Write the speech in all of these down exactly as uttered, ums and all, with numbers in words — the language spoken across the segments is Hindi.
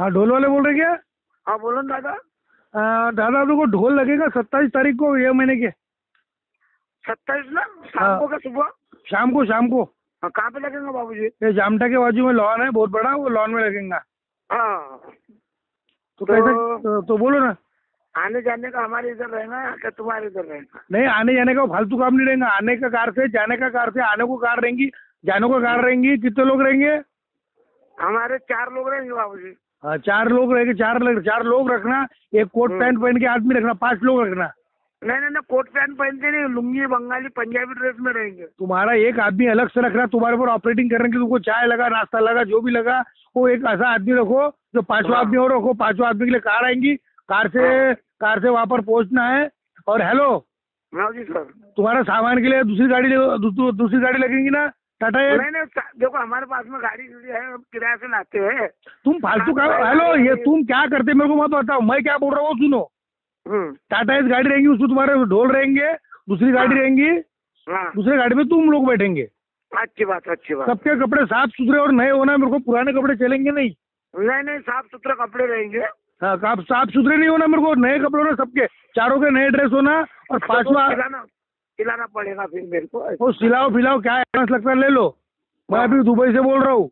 हाँ, ढोल वाले बोल रहे क्या? हाँ बोलो ना दादा। आ, दादा तो को ढोल लगेगा सत्ताईस तारीख को ये महीने के। सत्ताईस ना हाँ। शाम को क्या सुबह? शाम को शाम को। हाँ, कहाँ पे लगेगा बाबूजी? ये जामटा के बाजू में लॉन है बहुत बड़ा, वो लॉन में लगेगा। हाँ तो, तो, कैसे तो, तो बोलो ना। आने जाने का हमारे इधर रहेगा या क्या तुम्हारे इधर रहेगा? नहीं, आने जाने का फालतू काम नहीं रहेगा। आने का कार से, जाने का कार से। आने को कार रहेंगी, जाने को कार रहेंगी। कितने लोग रहेंगे? हमारे चार लोग रहेंगे बाबूजी। हाँ, चार लोग रहेंगे। चार लोग चार लोग रखना। एक कोट पैंट पहन के आदमी रखना। पांच लोग रखना। नहीं नहीं नहीं, कोट पैंट पहनते नहीं, लुंगी बंगाली पंजाबी ड्रेस में रहेंगे। तुम्हारा एक आदमी अलग से रखना। तुम्हारे ऊपर ऑपरेटिंग करने के, तुमको चाय लगा, नाश्ता लगा, जो भी लगा, वो एक ऐसा आदमी रखो जो पांचवा आदमी और रखो। पांचवा आदमी के लिए कार आएंगी। कार से कार से वहाँ पर पहुँचना है। और हेलो हाँ जी सर। तुम्हारा सामान के लिए दूसरी गाड़ी दू, दूसरी गाड़ी लगेगी ना टाटा? नहीं नहीं, देखो हमारे पास में गाड़ी है, हम किराए से लाते हैं। तुम फालतू का हेलो, ये तुम क्या करते मेरे को मत बताओ। मैं क्या बोल रहा हूँ सुनो। टाटा एस गाड़ी रहेंगी, उसमें तुम्हारे ढोल रहेंगे। दूसरी गाड़ी रहेंगी, दूसरी गाड़ी में तुम लोग बैठेंगे। अच्छी बात, अच्छी बात। सबके कपड़े साफ सुथरे और नए होना। मेरे को पुराने कपड़े चलेंगे नहीं। नहीं नहीं, साफ सुथरे कपड़े रहेंगे। हाँ, साफ साफ सुथरे नहीं होना मेरे को। नए कपड़े होना सबके, चारों के नए ड्रेस होना। और पांचवा खिलाना खिलाना पड़ेगा फिर मेरे को। वो सिलाओ फिलाओ क्या एडवांस लगता है ले लो। मैं अभी दुबई से बोल रहा हूँ।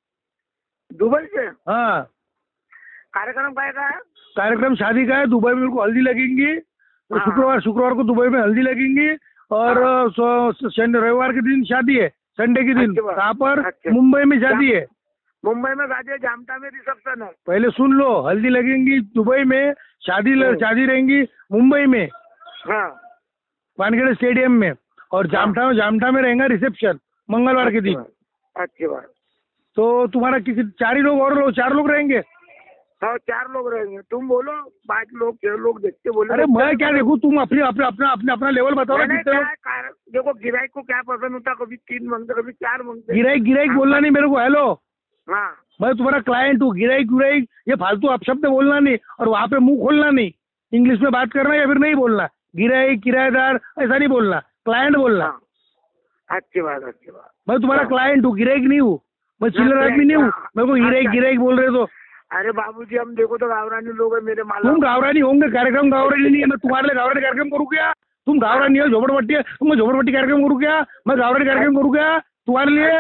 दुबई से? हाँ। कार्यक्रम काय का है? कार्यक्रम शादी का है। दुबई में मेरे को हल्दी लगेंगी। तो शुक्रवार शुक्रवार को दुबई में हल्दी लगेंगी। और रविवार के दिन शादी है, संडे के दिन। कहाँ पर? मुंबई में शादी है। मुंबई में शादी है, जामटा में रिसेप्शन है। पहले सुन लो, हल्दी लगेंगी दुबई में, शादी शादी रहेंगी मुंबई में। हाँ, वानखेड़े स्टेडियम में। और जामठा में जामठा में रहेगा रिसेप्शन मंगलवार के दिन। अच्छी बात। तो तुम्हारा किसी चार ही लोग और लोग चार लोग रहेंगे? हाँ, चार लोग रहेंगे। तुम बोलो पाँच लोग छह लोग देखते बोलो। अरे मैं क्या देखूं, तुम अपनी अपना अपना अपना अपना लेवल बताओ ना कितने लोग। देखो गिराई को क्या पसंद होता, कभी तीन मांगते कभी चार मांगते। गिराई गिराई बोलना नहीं मेरे को। हेलो, हाँ, मैं तुम्हारा क्लाइंट हूँ। गिराई गिराई ये फालतू अपशब्द बोलना नहीं। और वहाँ पे मुंह खोलना नहीं। इंग्लिश में बात करना या फिर नहीं बोलना। गिराई किराएदार ऐसा नहीं बोलना, क्लाइंट बोलना। अच्छी बात, अच्छी बात। मैं तुम्हारा क्लाइंट हूँ, गिराई नहीं हूँ। मैं चिल्लर आदमी नहीं हूँ। मेरे को गिराई गिराई बोल रहे तो। अरे बाबूजी, हम देखो तो गावरानी लोग है मेरे माला। तुम गावरानी होंगे, कार्यक्रम गावरानी नहीं है। मैं तुम्हारे लिए गावरानी कार्यक्रम करूँ क्या? तुम गावरानी हो, झोपड़पट्टी है। तुम मैं झोपड़पट्टी कार्यक्रम करूँ क्या? मैं गावरानी कार्यक्रम करूँ क्या तुम्हारे लिए?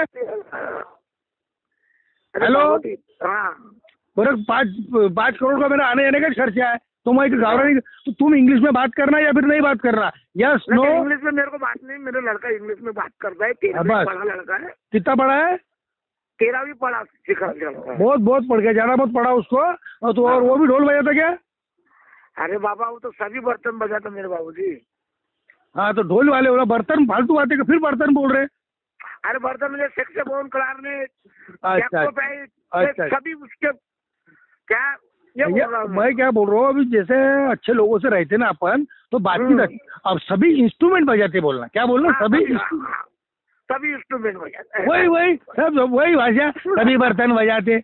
हेलो, हाँ, बरं पाँच पाँच करोड़ का मेरा आने जाने का खर्चा है। तो मैं गावरानी, तो तुम इंग्लिश में बात करना या फिर नहीं बात करना? Yes no? इंग्लिश में मेरे को बात नहीं। मेरा लड़का इंग्लिश में बात करता है। तेरहवीं पढ़ा लड़का है। कितना पढ़ा है? तेरहवीं पढ़ा सिखा लड़का। बहुत बहुत पढ़ गया, ज्यादा बहुत पढ़ा उसको। और तो और वो भी ढोल बजाता क्या? अरे बाबा, वो तो सभी बर्तन बजाता मेरे बाबूजी। हाँ, तो ढोल वाले वाला बर्तन फालतू बातें फिर बर्तन बोल रहे। अरे बर्तन मुझे सेक्सोफोन क्लारनेट अच्छा अच्छा सभी उसके क्या ये बोल रहा हूं मैं क्या बोल रहा हूँ अभी, जैसे अच्छे लोगों से रहते ना अपन तो बातचीत। अब सभी इंस्ट्रूमेंट बजाते बोलना, क्या बोलना? सभी सभी इंस्ट्रूमेंट बजाते। वही वही सब वही भाषा, सभी बर्तन बजाते।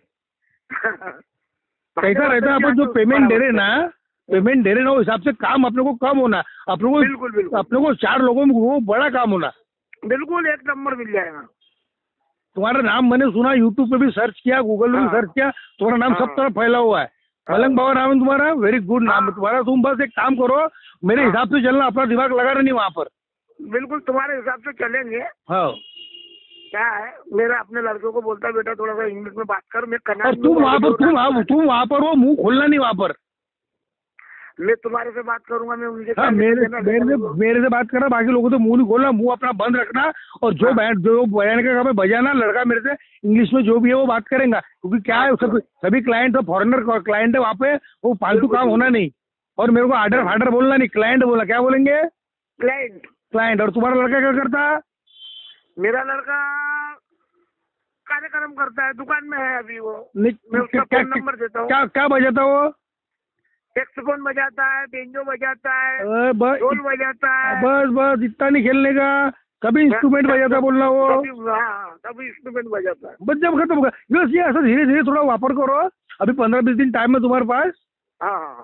कैसा रहता है अपन जो पेमेंट दे रहे ना, पेमेंट दे रहे ना, उस हिसाब से काम अपने को कम होना। अपने को बिल्कुल बिल्कुल अपने को चार लोगों में वो बड़ा काम होना। बिल्कुल एक नंबर मिल जाएगा। तुम्हारा नाम मैंने सुना, यूट्यूब पे भी सर्च किया, गूगल में भी सर्च किया, तुम्हारा नाम सब तरफ फैला हुआ है। मलंग बाबा नाम है तुम्हारा, वेरी गुड नाम है तुम्हारा। तुम बस एक काम करो, मेरे हिसाब से चलना, अपना दिमाग लगा रहे नहीं वहाँ पर। बिल्कुल तुम्हारे हिसाब से चलेंगे। हाँ, क्या है, मेरा अपने लड़कों को बोलता है बेटा थोड़ा सा इंग्लिश में बात कर। मैं और तुम वहाँ पर तुम तुम वहाँ पर वो मुंह खोलना नहीं वहाँ पर। मैं तुम्हारे से बात करूंगा, मैं उनके हाँ, मेरे मेरे से मेरे से बात करना, बाकी लोगों से मुंह नहीं खोलना, मुंह अपना बंद रखना। और जो बैंड जो बजाने का काम है बजाना। लड़का मेरे से इंग्लिश में जो भी है वो बात करेगा, क्योंकि क्या है सब सभी क्लाइंट और फॉरेनर क्लाइंट है वहाँ पे, वो फालतू काम होना नहीं। और मेरे को आर्डर फार्डर बोलना नहीं, क्लाइंट बोला। क्या बोलेंगे? Client client. और तुम्हारा लड़का क्या करता है? मेरा लड़का कार्यक्रम करता है, दुकान में है अभी वो। मैं उसका फोन नंबर देता हूँ। क्या क्या बजाता वो? सेक्सोफोन बजाता है, बेंजो बजाता है, अ, ब- ढोल बजाता है। बस बस इतना नहीं खेलने का, कभी इंस्ट्रूमेंट बजाता बोलना वो। हाँ, कभी इंस्ट्रूमेंट बजाता है। बस जब खत्म होगा बस ये ऐसा धीरे धीरे थोड़ा वापर करो। अभी पंद्रह बीस दिन टाइम है तुम्हारे पास। हाँ,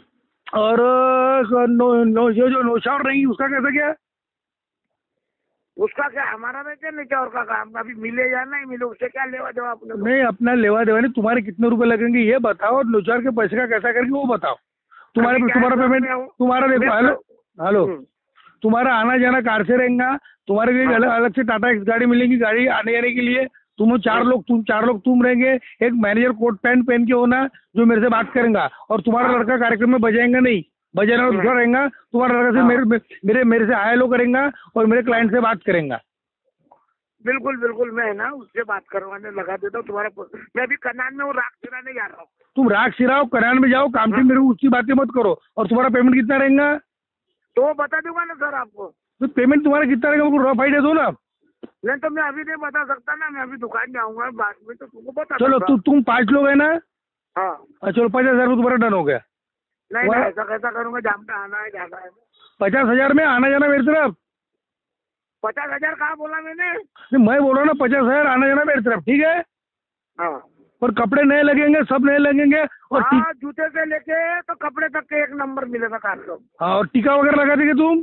और अ, नो, नो, ये जो नौशावर रहेंगी उसका कैसा क्या? उसका क्या हमारा रहते नहीं क्या और का काम अभी मिले या नहीं मिले उससे क्या लेवा देवा अपने को? नहीं अपना लेवा देवा नहीं, तुम्हारे कितने रुपए लगेंगे ये बताओ, और लोचार के पैसे का कैसा करके वो बताओ। तुम्हारे अभी क्या तुम्हारा है, पेमेंट मैं हूँ। तुम्हारा देखो, मैं- हेलो हेलो, हम्म, तुम्हारा आना जाना कार से रहेगा, तुम्हारे लिए हाँ। अलग अलग से टाटा एक्स गाड़ी मिलेगी, गाड़ी आने जाने के लिए। तुम चार लोग तुम चार लोग तुम रहेंगे, एक मैनेजर कोट पैंट पहन के होना जो मेरे से बात करेगा, और तुम्हारा हाँ। लड़का कार्यक्रम में बजाएगा नहीं, बजाना और दूसरा रहेगा। तुम्हारा लड़का से हाँ। मेरे मेरे मेरे से हाय लो करेगा और मेरे क्लाइंट से बात करेगा। बिल्कुल बिल्कुल मैं ना उससे बात करवाने लगा देता हूँ तुम्हारा। मैं अभी कनान में हूँ, राख सिराने जा रहा हूँ। तुम राग सिराओ, करान में जाओ, कामठी मेरे को उसकी बातें मत करो। और तुम्हारा पेमेंट कितना रहेगा? तो वो बता दूंगा ना सर आपको। तो पेमेंट तुम्हारा कितना रहेगा मुझको रफ आइडिया दो ना। नहीं तो मैं अभी नहीं बता सकता ना, मैं अभी दुकान जाऊंगा बाद में तो तुमको बता चलो दूंगा। तु, तुम पाँच लोग है ना? हाँ हाँ, चलो पचास हजार तुम्हारा डन हो गया। नहीं वह- नहीं ऐसा कैसा करूंगा, जामता आना है जाना है। पचास हजार में आना जाना मेरी तरफ। पचास हजार कहाँ बोला मैंने? नहीं, मैं बोल रहा हूँ ना पचास हजार आना जाना मेरी तरफ, ठीक है? हाँ और कपड़े नए लगेंगे, सब नए लगेंगे। और टी- हाँ जूते से लेके तो कपड़े तक के एक नंबर मिलेगा कार को। हाँ, और टीका वगैरह लगा देंगे तुम?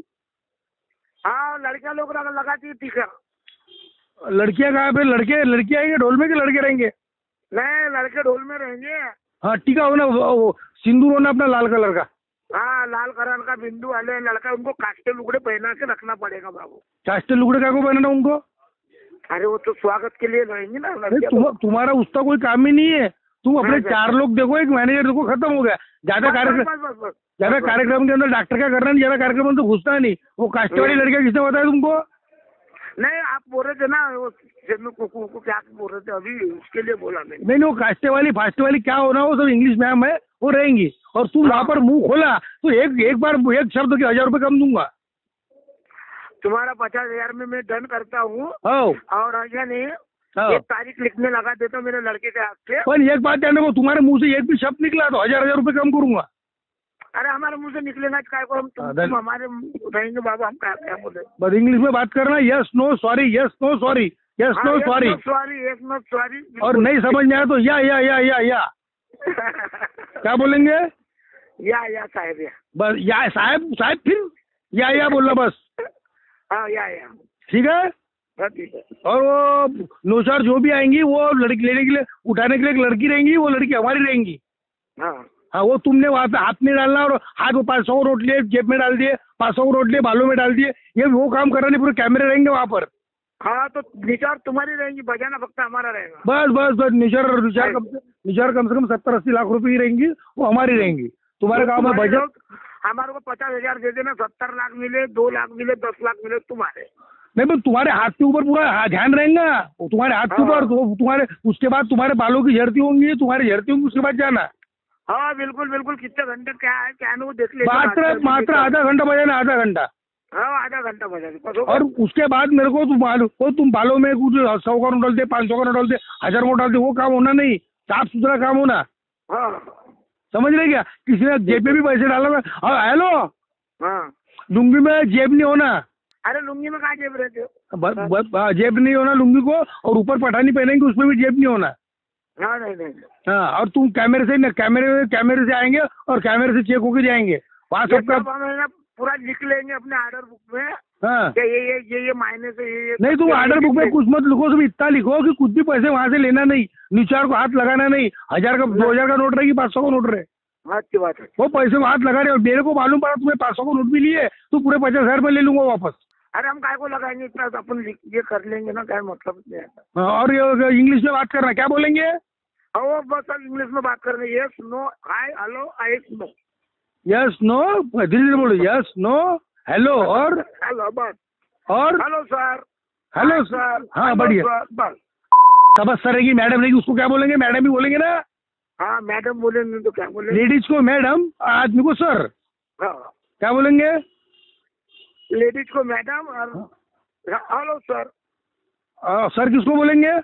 हाँ लड़कियां लोग लगा- लगाती है टीका। लड़कियां कहाँ पे? लड़के लड़कियां आएंगे ढोल में कि लड़के रहेंगे? नहीं लड़के ढोल में रहेंगे। हाँ, टीका होना, वो- वो सिंदूर होना अपना लाल कलर का। हाँ लाल कलर का बिंदु वाले लड़का, उनको कास्टे लुगड़े पहना के रखना पड़ेगा बाबू। चास्टे लुगड़े का को पहनना उनको? अरे वो तो स्वागत के लिए रहेंगे ना नहीं, लड़कियां तुम, लोग। तुम्हारा उसका कोई काम ही नहीं है। तुम अपने हाँ, हाँ। चार लोग देखो, एक मैनेजर देखो, खत्म हो गया। ज्यादा बस, कार्यक्रम बस, बस, बस, बस। ज्यादा बस, कार्यक्रम के अंदर डॉक्टर का करना नहीं, ज्यादा कार्यक्रम में तो घुसता नहीं। वो कास्टे वाली लड़कियां किसने बताया तुमको? नहीं आप बोल रहे थे ना वो जन्नू कुकू को क्या बोल रहे थे अभी, उसके लिए बोला मैंने। नहीं नहीं, वो कास्टे वाली फास्टे वाली क्या होना, वो सब इंग्लिश मैम है, वो रहेंगी। और तुम वहाँ हाँ। पर मुंह खोला तो एक एक बार एक शब्द के हजार रुपए कम दूंगा। तुम्हारा पचास हजार में मैं डन करता हूँ। हाँ और आगे नहीं हाँ। एक तारीख लिखने लगा देता हूँ मेरे लड़के के हाथ से। पर एक बात ध्यान रखो, तुम्हारे मुंह से एक भी शब्द निकला तो हजार हजार रुपए कम करूंगा। अरे हमारे मुंह से निकलेगा काय को, हम तुम, अदर- तुम हमारे रहेंगे बाबा, हम क्या क्या बोले। बस इंग्लिश में बात करना, yes no sorry, yes no sorry, yes no sorry. Sorry एक नो सॉरी। और नहीं समझ में आया तो या या या या या क्या बोलेंगे? या या साहेब या। बस या साहब साहब फिर या या बोलना बस, हाँ या या ठीक है? हाँ, ठीक है। और वो नौचार जो भी आएंगी वो लड़की लेने के लिए, उठाने के लिए एक लड़की रहेंगी, वो लड़की हमारी रहेंगी। हाँ हाँ, वो तुमने वहाँ पे हाथ नहीं डालना, और हाथ वो पाँच सौ नोट लिए जेब में डाल दिए, पाँच सौ नोट लिए बालों में डाल दिए, ये वो काम करना नहीं। पूरे कैमरे रहेंगे वहाँ पर। हाँ तो निचार तुम्हारी रहेंगी, बजाना फक्त हमारा रहेगा। बस बस बस निचार निचार कम से निचार कम से कम सत्तर अस्सी लाख रुपए की रहेंगी, वो हमारी रहेंगी। तुम्हारे गाँव में तुम्हारे बजट लोग हमारे को पचास हजार दे देना, सत्तर लाख मिले, दो लाख मिले, दस लाख मिले तुम्हारे। नहीं, पर तुम्हारे हाथ के ऊपर पूरा हा- ध्यान रहेगा, वो तुम्हारे हाथ के हाँ। ऊपर। तो तुम्हारे उसके बाद तुम्हारे बालों की झड़ती होंगी, तुम्हारी झड़ती होंगी, उसके बाद जाना। हाँ बिल्कुल बिल्कुल, कितने घंटे क्या है क्या है वो देख लेंगे। मात्र मात्र आधा घंटा बजाना, आधा घंटा। हाँ आधा घंटा बजा दे। और उसके बाद मेरे को तुम बाल वो तुम बालों में कुछ सौ का नोट डाल दे, पाँच सौ का नोट डाल दे, हजार नोट डाल दे, वो काम होना नहीं। साफ सुथरा काम होना, हाँ समझ रहे क्या? किसी ने जेब में भी पैसे डाला ना। हाँ, हेलो, हाँ। लुंगी में जेब नहीं होना। अरे लुंगी में कहाँ जेब रहते हो? ब- ब- हाँ, जेब नहीं होना लुंगी को, और ऊपर पठानी पहनेंगे उसमें भी जेब नहीं होना। हाँ नहीं नहीं हाँ, और तुम कैमरे से न कैमरे कैमरे से आएंगे और कैमरे से चेक होके जाएंगे वहाँ ये सबका। सब हम है ना पूरा लिख लेंगे अपने ऑर्डर बुक में हाँ, कि ये ये ये ये मायने से ये ये नहीं तुम ये ऑर्डर लिख बुक में लेंगे। कुछ मत लिखो, सिर्फ इतना लिखो कि कुछ भी पैसे वहाँ से लेना नहीं, निचार को हाथ लगाना नहीं। हजार का दो हजार का नोट रहेगी, पाँच सौ का नोट रहे, हाँ, अच्छी बात है। वो पैसे में हाथ लगा रहे हो। मेरे को मालूम पड़ा तुम्हें पाँच सौ का नोट भी लिए, तो पूरे पचास हजार में ले लूंगा वापस। अरे हम काय को लगाएंगे इतना, तो अपन लिख ये कर लेंगे ना, क्या मतलब नहीं आता। हाँ, और ये इंग्लिश में बात करना, क्या बोलेंगे? हाँ वो बस अब इंग्लिश में बात कर रहे हैं। Yes no hi hello I know. Yes no, धीरे धीरे बोलो, यस नो हेलो, और हेलो बस। और हेलो सर। Hello sir. हाँ, हेलो बढ़िया। सर, बस। सबस सर रहेगी, मैडम रहेगी, उसको क्या बोलेंगे? मैडम ही बोलेंगे ना। हाँ मैडम बोलेंगे तो क्या बोले? लेडीज को मैडम, आदमी को सर, हाँ क्या बोलेंगे? लेडीज को मैडम और हेलो सर। आ, सर किसको बोलेंगे?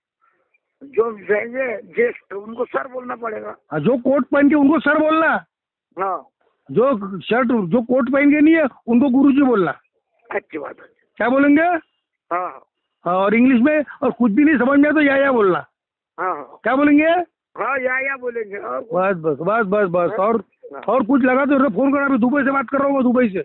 जो रहेंगे जेस्ट उनको सर बोलना पड़ेगा। हाँ, जो कोट पहन के उनको सर बोलना, हाँ जो शर्ट जो कोट पहन के नहीं है उनको गुरुजी बोलना। अच्छी बात है। क्या बोलेंगे? हाँ हाँ, और इंग्लिश में, और कुछ भी नहीं समझ में आया तो या या बोलना। हाँ हाँ क्या बोलेंगे? हाँ या या बोलेंगे। और बस बस बस बस बस और और कुछ लगा तो फोन करना, अभी दुबई से बात कर रहा हूँ मैं, दुबई से।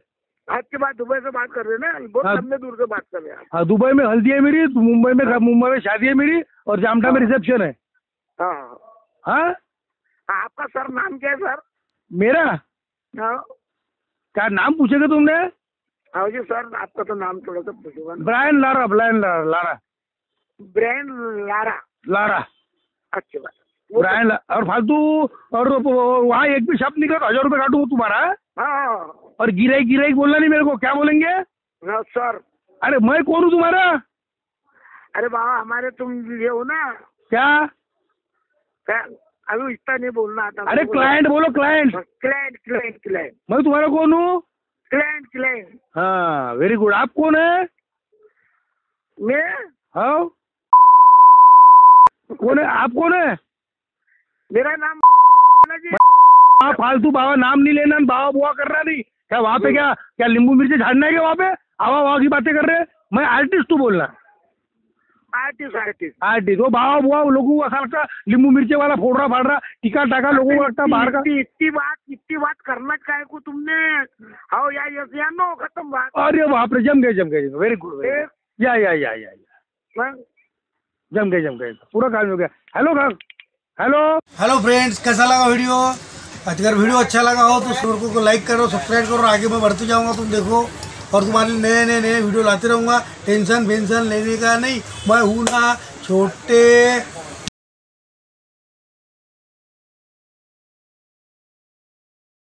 आपकी बात दुबई से बात कर रहे हैं ना, बहुत हाँ। लंबे दूर से बात कर रहे हैं आप। हाँ, दुबई में हल्दी है मेरी, मुंबई में मुंबई में शादी है मेरी, और जामठा में रिसेप्शन है। हाँ हाँ, आपका सर नाम क्या है सर? मेरा हाँ क्या नाम पूछेगा तुमने? हाँ जी सर, आपका तो नाम थोड़ा सा पूछूंगा ना। Brian Lara, Brian Lara, Lara Brian Lara. Lara अच्छी बात। वो ब्रायन ला, और फालतू और वहाँ एक भी शब्द निकला तो हजार रुपये काटूंगा तुम्हारा। हाँ और गिराई गिराई बोलना नहीं मेरे को, क्या बोलेंगे? हाँ सर। अरे मैं कौन हूँ तुम्हारा? अरे बाबा हमारे तुम ये हो ना क्या? क्या? अभी इतना नहीं बोलना आता। अरे क्लाइंट बोलो, क्लाइंट। क्लाइंट क्लाइंट क्लाइंट मैं तुम्हारा कौन हूँ? Client client. हाँ, वेरी गुड। आप कौन है? मैं हाँ, कौन है? आप कौन है? मेरा नाम जी। हाँ, फालतू बाबा नाम नहीं लेना, बाबा बुआ करना नहीं। क्या वहाँ पे क्या क्या नींबू मिर्ची झाड़ना है क्या वहाँ पे? आवा वहाँ की बातें कर रहे हैं। मैं आर्टिस्ट हूँ बोलना। आर्टिस्ट आर्टिस्ट आर्टिस्ट वो बाबा बुआ लोगों को ऐसा लगता नींबू मिर्ची वाला फोड़ रहा फाड़ रहा टिका टाका, लोगों को लगता बाहर का। इतनी इतनी बात इतनी बात करना काय को तुमने? हाँ या यस या नो, खत्म बात। अरे बाप रे, जम गए जम गए, वेरी गुड। या या या या हाँ? जम गए जम गए, पूरा काम हो गया। हेलो हेलो हेलो फ्रेंड्स, कैसा लगा वीडियो? अगर वीडियो अच्छा लगा हो तो शोर को लाइक करो, सब्सक्राइब करो। आगे मैं बढ़ते जाऊंगा, तुम देखो, और तुम्हारे नए नए नए वीडियो लाते रहूंगा। टेंशन वेंशन लेने का नहीं, मैं हूँ ना छोटे